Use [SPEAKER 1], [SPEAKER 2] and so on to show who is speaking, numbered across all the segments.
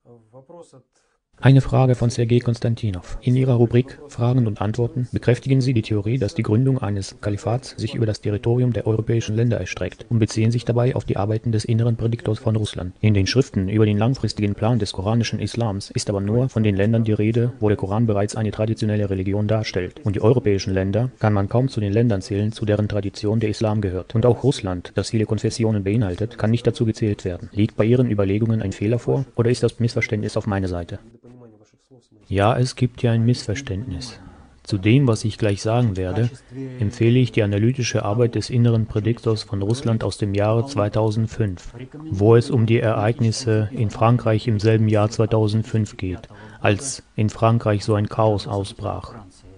[SPEAKER 1] Eine Frage von Sergei Konstantinov. In Ihrer Rubrik Fragen und Antworten bekräftigen Sie die Theorie, dass die Gründung eines Kalifats sich über das Territorium der europäischen Länder erstreckt und beziehen sich dabei auf die Arbeiten des inneren Prädiktors von Russland. In den Schriften über den langfristigen Plan des koranischen Islams ist aber nur von den Ländern die Rede, wo der Koran bereits eine traditionelle Religion darstellt. Und die europäischen Länder kann man kaum zu den Ländern zählen, zu deren Tradition der Islam gehört. Und auch Russland, das viele Konfessionen beinhaltet, kann nicht dazu gezählt werden. Liegt bei Ihren Überlegungen ein Fehler vor oder ist das Missverständnis auf meiner Seite? Ja, es gibt ja ein Missverständnis. Zu dem, was ich gleich sagen werde, empfehle ich die analytische Arbeit des inneren Prädiktors von Russland aus dem Jahre 2005, wo es um die Ereignisse in Frankreich im selben Jahr 2005 geht, als in Frankreich so ein Chaos ausbrach.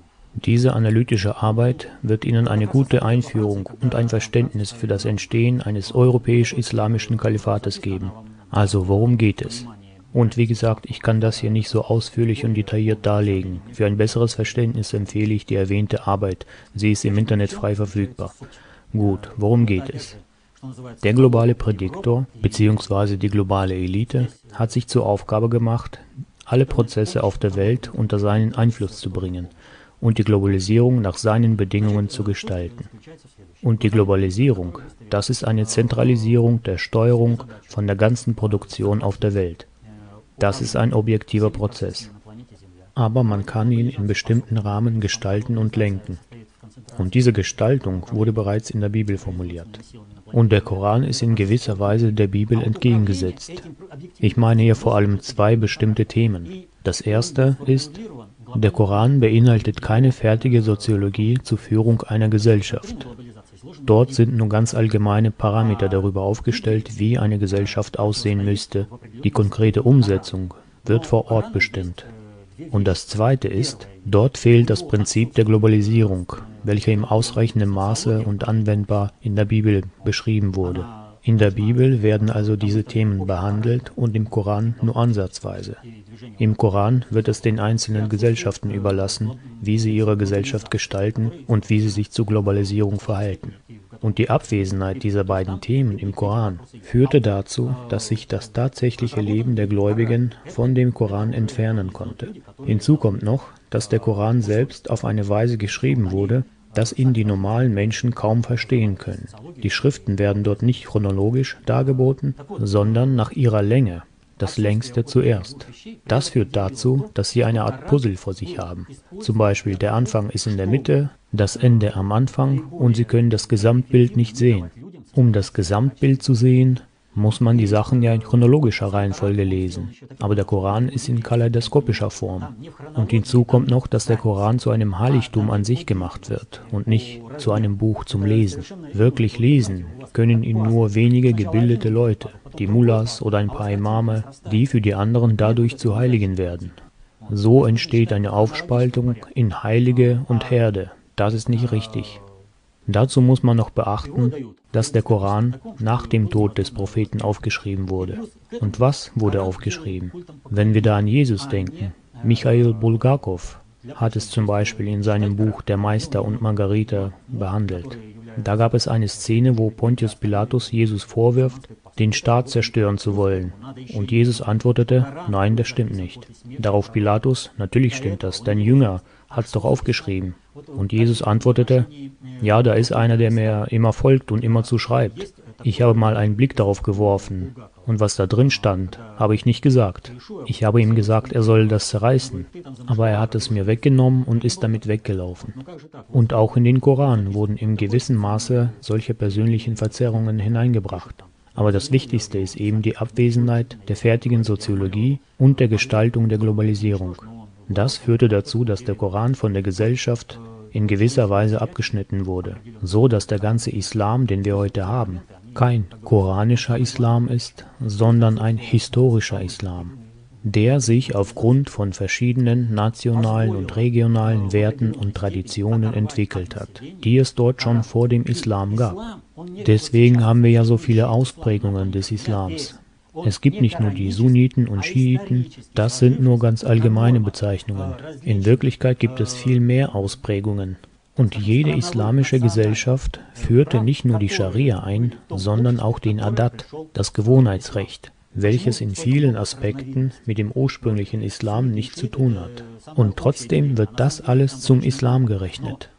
[SPEAKER 1] Diese analytische Arbeit wird Ihnen eine gute Einführung und ein Verständnis für das Entstehen eines europäisch-islamischen Kalifates geben. Also, worum geht es? Und wie gesagt, ich kann das hier nicht so ausführlich und detailliert darlegen. Für ein besseres Verständnis empfehle ich die erwähnte Arbeit. Sie ist im Internet frei verfügbar. Gut, worum geht es? Der globale Prädiktor bzw. die globale Elite hat sich zur Aufgabe gemacht, alle Prozesse auf der Welt unter seinen Einfluss zu bringen und die Globalisierung nach seinen Bedingungen zu gestalten. Und die Globalisierung, das ist eine Zentralisierung der Steuerung von der ganzen Produktion auf der Welt. Das ist ein objektiver Prozess. Aber man kann ihn in bestimmten Rahmen gestalten und lenken. Und diese Gestaltung wurde bereits in der Bibel formuliert. Und der Koran ist in gewisser Weise der Bibel entgegengesetzt. Ich meine hier vor allem zwei bestimmte Themen. Das erste ist, der Koran beinhaltet keine fertige Soziologie zur Führung einer Gesellschaft. Dort sind nur ganz allgemeine Parameter darüber aufgestellt, wie eine Gesellschaft aussehen müsste. Die konkrete Umsetzung wird vor Ort bestimmt. Und das Zweite ist, dort fehlt das Prinzip der Globalisierung, welcher in ausreichendem Maße und anwendbar in der Bibel beschrieben wurde. In der Bibel werden also diese Themen behandelt und im Koran nur ansatzweise. Im Koran wird es den einzelnen Gesellschaften überlassen, wie sie ihre Gesellschaft gestalten und wie sie sich zur Globalisierung verhalten. Und die Abwesenheit dieser beiden Themen im Koran führte dazu, dass sich das tatsächliche Leben der Gläubigen von dem Koran entfernen konnte. Hinzu kommt noch, dass der Koran selbst auf eine Weise geschrieben wurde, dass ihn die normalen Menschen kaum verstehen können. Die Schriften werden dort nicht chronologisch dargeboten, sondern nach ihrer Länge, das längste zuerst. Das führt dazu, dass sie eine Art Puzzle vor sich haben. Zum Beispiel der Anfang ist in der Mitte, das Ende am Anfang und sie können das Gesamtbild nicht sehen. Um das Gesamtbild zu sehen, muss man die Sachen ja in chronologischer Reihenfolge lesen. Aber der Koran ist in kaleidoskopischer Form. Und hinzu kommt noch, dass der Koran zu einem Heiligtum an sich gemacht wird und nicht zu einem Buch zum Lesen. Wirklich lesen können ihn nur wenige gebildete Leute, die Mullahs oder ein paar Imame, die für die anderen dadurch zu Heiligen werden. So entsteht eine Aufspaltung in Heilige und Herde. Das ist nicht richtig. Dazu muss man noch beachten, dass der Koran nach dem Tod des Propheten aufgeschrieben wurde. Und was wurde aufgeschrieben? Wenn wir da an Jesus denken, Michail Bulgakov hat es zum Beispiel in seinem Buch Der Meister und Margarita behandelt. Da gab es eine Szene, wo Pontius Pilatus Jesus vorwirft, den Staat zerstören zu wollen. Und Jesus antwortete, nein, das stimmt nicht. Darauf Pilatus, natürlich stimmt das, dein Jünger hat's doch aufgeschrieben. Und Jesus antwortete, ja, da ist einer, der mir immer folgt und immer zuschreibt. Ich habe mal einen Blick darauf geworfen, und was da drin stand, habe ich nicht gesagt. Ich habe ihm gesagt, er soll das zerreißen, aber er hat es mir weggenommen und ist damit weggelaufen. Und auch in den Koran wurden im gewissen Maße solche persönlichen Verzerrungen hineingebracht. Aber das Wichtigste ist eben die Abwesenheit der fertigen Soziologie und der Gestaltung der Globalisierung. Das führte dazu, dass der Koran von der Gesellschaft in gewisser Weise abgeschnitten wurde, so dass der ganze Islam, den wir heute haben, kein koranischer Islam ist, sondern ein historischer Islam, der sich aufgrund von verschiedenen nationalen und regionalen Werten und Traditionen entwickelt hat, die es dort schon vor dem Islam gab. Deswegen haben wir ja so viele Ausprägungen des Islams. Es gibt nicht nur die Sunniten und Schiiten, das sind nur ganz allgemeine Bezeichnungen. In Wirklichkeit gibt es viel mehr Ausprägungen. Und jede islamische Gesellschaft führte nicht nur die Scharia ein, sondern auch den Adat, das Gewohnheitsrecht, welches in vielen Aspekten mit dem ursprünglichen Islam nichts zu tun hat. Und trotzdem wird das alles zum Islam gerechnet.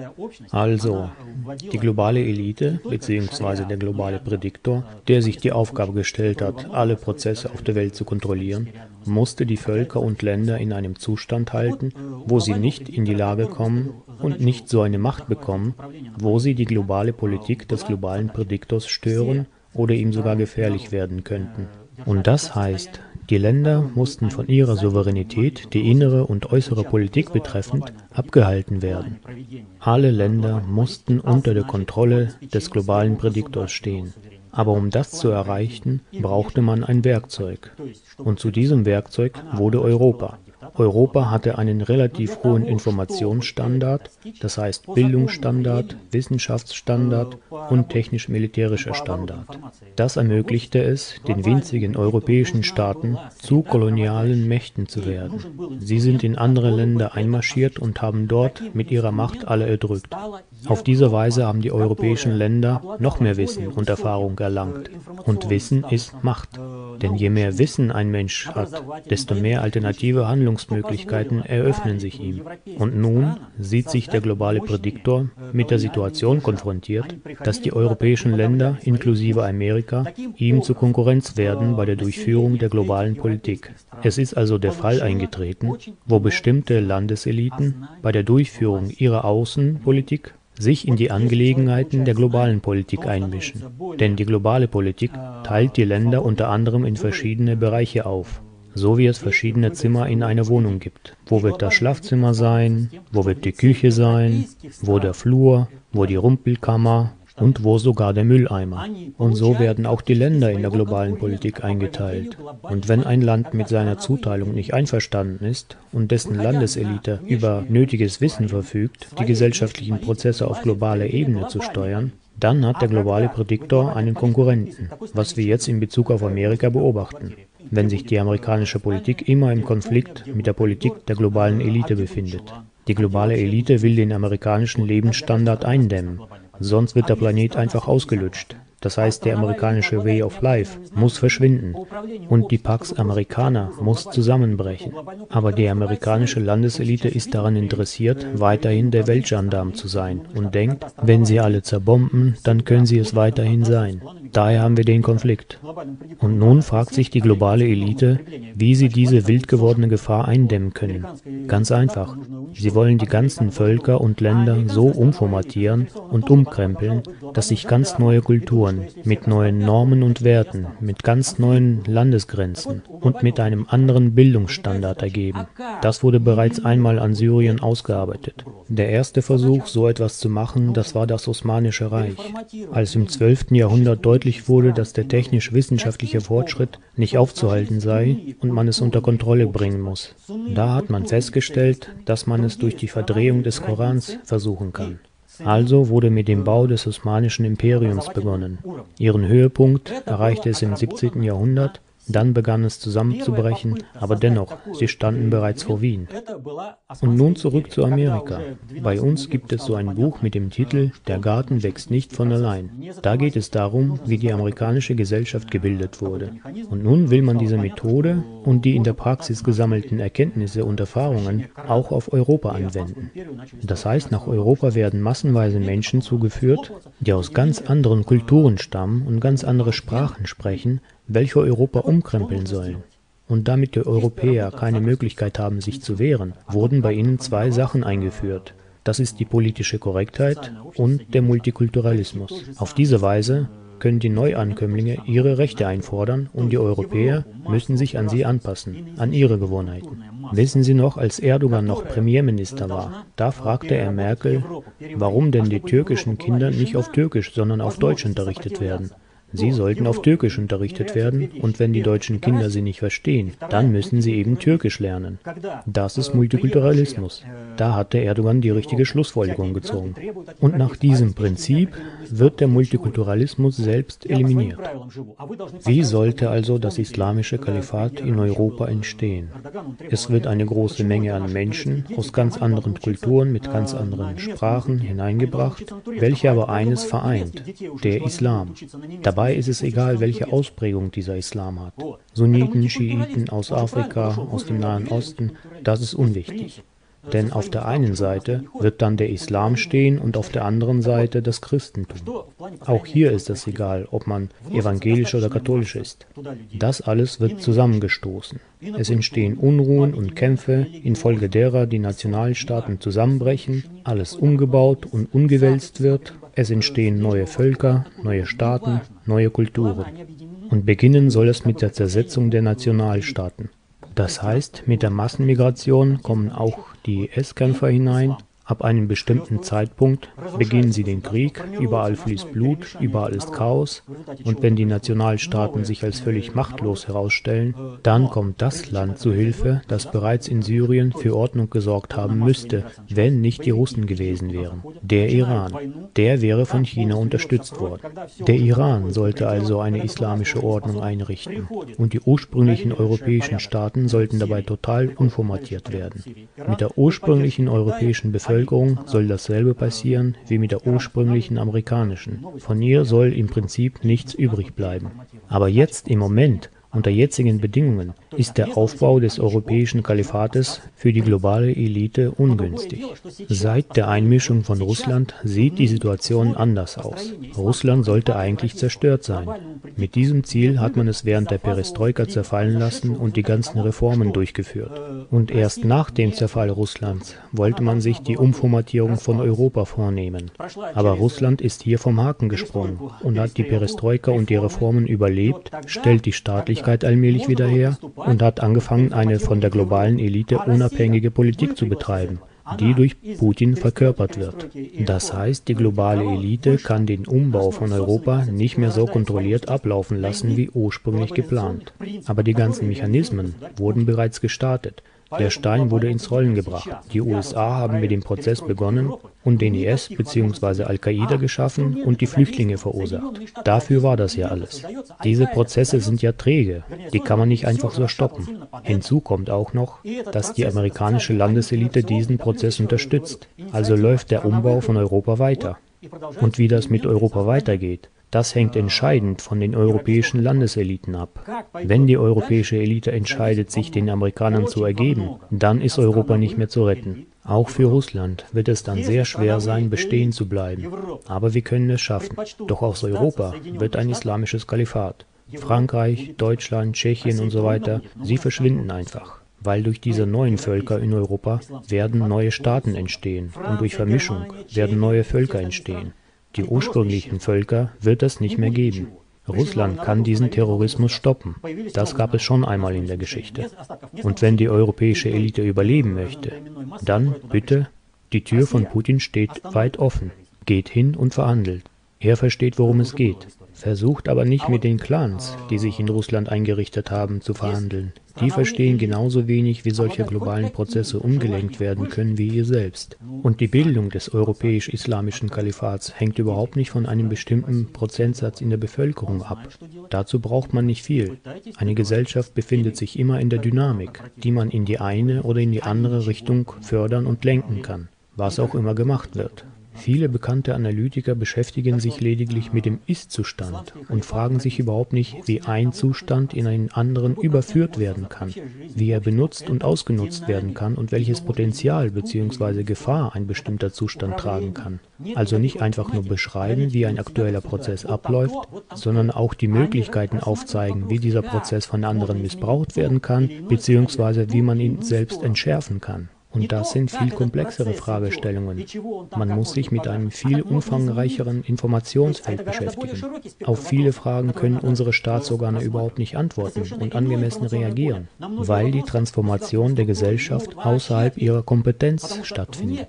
[SPEAKER 1] Also, die globale Elite bzw. der globale Prädiktor, der sich die Aufgabe gestellt hat, alle Prozesse auf der Welt zu kontrollieren, musste die Völker und Länder in einem Zustand halten, wo sie nicht in die Lage kommen und nicht so eine Macht bekommen, wo sie die globale Politik des globalen Prädiktors stören oder ihm sogar gefährlich werden könnten. Und das heißt, die Länder mussten von ihrer Souveränität, die innere und äußere Politik betreffend, abgehalten werden. Alle Länder mussten unter der Kontrolle des globalen Prädiktors stehen. Aber um das zu erreichen, brauchte man ein Werkzeug. Und zu diesem Werkzeug wurde Europa. Europa hatte einen relativ hohen Informationsstandard, das heißt Bildungsstandard, Wissenschaftsstandard und technisch-militärischer Standard. Das ermöglichte es, den winzigen europäischen Staaten zu kolonialen Mächten zu werden. Sie sind in andere Länder einmarschiert und haben dort mit ihrer Macht alle erdrückt. Auf diese Weise haben die europäischen Länder noch mehr Wissen und Erfahrung erlangt. Und Wissen ist Macht. Denn je mehr Wissen ein Mensch hat, desto mehr alternative Handlungsmöglichkeiten eröffnen sich ihm. Und nun sieht sich der globale Prädiktor mit der Situation konfrontiert, dass die europäischen Länder inklusive Amerika ihm zur Konkurrenz werden bei der Durchführung der globalen Politik. Es ist also der Fall eingetreten, wo bestimmte Landeseliten bei der Durchführung ihrer Außenpolitik sich in die Angelegenheiten der globalen Politik einmischen. Denn die globale Politik teilt die Länder unter anderem in verschiedene Bereiche auf, so wie es verschiedene Zimmer in einer Wohnung gibt. Wo wird das Schlafzimmer sein? Wo wird die Küche sein? Wo der Flur? Wo die Rumpelkammer? Und wo sogar der Mülleimer. Und so werden auch die Länder in der globalen Politik eingeteilt. Und wenn ein Land mit seiner Zuteilung nicht einverstanden ist und dessen Landeselite über nötiges Wissen verfügt, die gesellschaftlichen Prozesse auf globaler Ebene zu steuern, dann hat der globale Prädiktor einen Konkurrenten, was wir jetzt in Bezug auf Amerika beobachten, wenn sich die amerikanische Politik immer im Konflikt mit der Politik der globalen Elite befindet. Die globale Elite will den amerikanischen Lebensstandard eindämmen. Sonst wird der Planet einfach ausgelutscht. Das heißt, der amerikanische Way of Life muss verschwinden und die Pax Americana muss zusammenbrechen. Aber die amerikanische Landeselite ist daran interessiert, weiterhin der Weltgendarm zu sein und denkt, wenn sie alle zerbomben, dann können sie es weiterhin sein. Daher haben wir den Konflikt. Und nun fragt sich die globale Elite, wie sie diese wild gewordene Gefahr eindämmen können. Ganz einfach. Sie wollen die ganzen Völker und Länder so umformatieren und umkrempeln, dass sich ganz neue Kulturen mit neuen Normen und Werten, mit ganz neuen Landesgrenzen und mit einem anderen Bildungsstandard ergeben. Das wurde bereits einmal an Syrien ausgearbeitet. Der erste Versuch, so etwas zu machen, das war das Osmanische Reich. Als im 12. Jahrhundert deutlich wurde, dass der technisch-wissenschaftliche Fortschritt nicht aufzuhalten sei und man es unter Kontrolle bringen muss. Da hat man festgestellt, dass man es durch die Verdrehung des Korans versuchen kann. Also wurde mit dem Bau des Osmanischen Imperiums begonnen. Ihren Höhepunkt erreichte es im 17. Jahrhundert, dann begann es zusammenzubrechen, aber dennoch, sie standen bereits vor Wien. Und nun zurück zu Amerika. Bei uns gibt es so ein Buch mit dem Titel »Der Garten wächst nicht von allein«. Da geht es darum, wie die amerikanische Gesellschaft gebildet wurde. Und nun will man diese Methode und die in der Praxis gesammelten Erkenntnisse und Erfahrungen auch auf Europa anwenden. Das heißt, nach Europa werden massenweise Menschen zugeführt, die aus ganz anderen Kulturen stammen und ganz andere Sprachen sprechen, welche Europa umkrempeln sollen. Und damit die Europäer keine Möglichkeit haben, sich zu wehren, wurden bei ihnen zwei Sachen eingeführt. Das ist die politische Korrektheit und der Multikulturalismus. Auf diese Weise können die Neuankömmlinge ihre Rechte einfordern und die Europäer müssen sich an sie anpassen, an ihre Gewohnheiten. Wissen Sie noch, als Erdogan noch Premierminister war, da fragte er Merkel, warum denn die türkischen Kinder nicht auf Türkisch, sondern auf Deutsch unterrichtet werden. Sie sollten auf Türkisch unterrichtet werden und wenn die deutschen Kinder sie nicht verstehen, dann müssen sie eben Türkisch lernen. Das ist Multikulturalismus. Da hat der Erdogan die richtige Schlussfolgerung gezogen. Und nach diesem Prinzip wird der Multikulturalismus selbst eliminiert. Wie sollte also das islamische Kalifat in Europa entstehen? Es wird eine große Menge an Menschen aus ganz anderen Kulturen mit ganz anderen Sprachen hineingebracht, welche aber eines vereint, der Islam. Dabei Dabei ist es egal, welche Ausprägung dieser Islam hat. Sunniten, Schiiten aus Afrika, aus dem Nahen Osten, das ist unwichtig. Denn auf der einen Seite wird dann der Islam stehen und auf der anderen Seite das Christentum. Auch hier ist es egal, ob man evangelisch oder katholisch ist. Das alles wird zusammengestoßen. Es entstehen Unruhen und Kämpfe, infolge derer die Nationalstaaten zusammenbrechen, alles umgebaut und umgewälzt wird. Es entstehen neue Völker, neue Staaten, neue Kulturen. Und beginnen soll es mit der Zersetzung der Nationalstaaten. Das heißt, mit der Massenmigration kommen auch die IS-Kämpfer hinein. Ab einem bestimmten Zeitpunkt beginnen sie den Krieg, überall fließt Blut, überall ist Chaos. Und wenn die Nationalstaaten sich als völlig machtlos herausstellen, dann kommt das Land zu Hilfe, das bereits in Syrien für Ordnung gesorgt haben müsste, wenn nicht die Russen gewesen wären. Der Iran, der wäre von China unterstützt worden. Der Iran sollte also eine islamische Ordnung einrichten. Und die ursprünglichen europäischen Staaten sollten dabei total unformatiert werden. Mit der ursprünglichen europäischen Bevölkerung soll dasselbe passieren wie mit der ursprünglichen amerikanischen. Von ihr soll im Prinzip nichts übrig bleiben. Aber jetzt im Moment, unter jetzigen Bedingungen, ist der Aufbau des europäischen Kalifates für die globale Elite ungünstig. Seit der Einmischung von Russland sieht die Situation anders aus. Russland sollte eigentlich zerstört sein. Mit diesem Ziel hat man es während der Perestroika zerfallen lassen und die ganzen Reformen durchgeführt. Und erst nach dem Zerfall Russlands wollte man sich die Umformatierung von Europa vornehmen. Aber Russland ist hier vom Haken gesprungen und hat die Perestroika und die Reformen überlebt, stellt die Staatlichkeit allmählich wieder her und hat angefangen, eine von der globalen Elite unabhängige Politik zu betreiben, die durch Putin verkörpert wird. Das heißt, die globale Elite kann den Umbau von Europa nicht mehr so kontrolliert ablaufen lassen wie ursprünglich geplant. Aber die ganzen Mechanismen wurden bereits gestartet. Der Stein wurde ins Rollen gebracht. Die USA haben mit dem Prozess begonnen und den IS bzw. Al-Qaida geschaffen und die Flüchtlinge verursacht. Dafür war das ja alles. Diese Prozesse sind ja träge, die kann man nicht einfach so stoppen. Hinzu kommt auch noch, dass die amerikanische Landeselite diesen Prozess unterstützt. Also läuft der Umbau von Europa weiter. Und wie das mit Europa weitergeht, das hängt entscheidend von den europäischen Landeseliten ab. Wenn die europäische Elite entscheidet, sich den Amerikanern zu ergeben, dann ist Europa nicht mehr zu retten. Auch für Russland wird es dann sehr schwer sein, bestehen zu bleiben. Aber wir können es schaffen. Doch aus Europa wird ein islamisches Kalifat. Frankreich, Deutschland, Tschechien und so weiter, sie verschwinden einfach. Weil durch diese neuen Völker in Europa werden neue Staaten entstehen und durch Vermischung werden neue Völker entstehen. Die ursprünglichen Völker wird es nicht mehr geben. Russland kann diesen Terrorismus stoppen. Das gab es schon einmal in der Geschichte. Und wenn die europäische Elite überleben möchte, dann bitte, die Tür von Putin steht weit offen. Geht hin und verhandelt. Er versteht, worum es geht. Versucht aber nicht mit den Clans, die sich in Russland eingerichtet haben, zu verhandeln. Die verstehen genauso wenig, wie solche globalen Prozesse umgelenkt werden können wie ihr selbst. Und die Bildung des europäisch-islamischen Kalifats hängt überhaupt nicht von einem bestimmten Prozentsatz in der Bevölkerung ab. Dazu braucht man nicht viel. Eine Gesellschaft befindet sich immer in der Dynamik, die man in die eine oder in die andere Richtung fördern und lenken kann, was auch immer gemacht wird. Viele bekannte Analytiker beschäftigen sich lediglich mit dem Ist-Zustand und fragen sich überhaupt nicht, wie ein Zustand in einen anderen überführt werden kann, wie er benutzt und ausgenutzt werden kann und welches Potenzial bzw. Gefahr ein bestimmter Zustand tragen kann. Also nicht einfach nur beschreiben, wie ein aktueller Prozess abläuft, sondern auch die Möglichkeiten aufzeigen, wie dieser Prozess von anderen missbraucht werden kann bzw. wie man ihn selbst entschärfen kann. Und das sind viel komplexere Fragestellungen. Man muss sich mit einem viel umfangreicheren Informationsfeld beschäftigen. Auf viele Fragen können unsere Staatsorgane überhaupt nicht antworten und angemessen reagieren, weil die Transformation der Gesellschaft außerhalb ihrer Kompetenz stattfindet.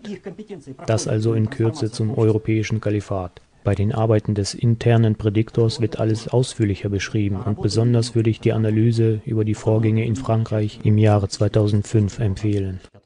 [SPEAKER 1] Das also in Kürze zum europäischen Kalifat. Bei den Arbeiten des internen Prädiktors wird alles ausführlicher beschrieben und besonders würde ich die Analyse über die Vorgänge in Frankreich im Jahre 2005 empfehlen.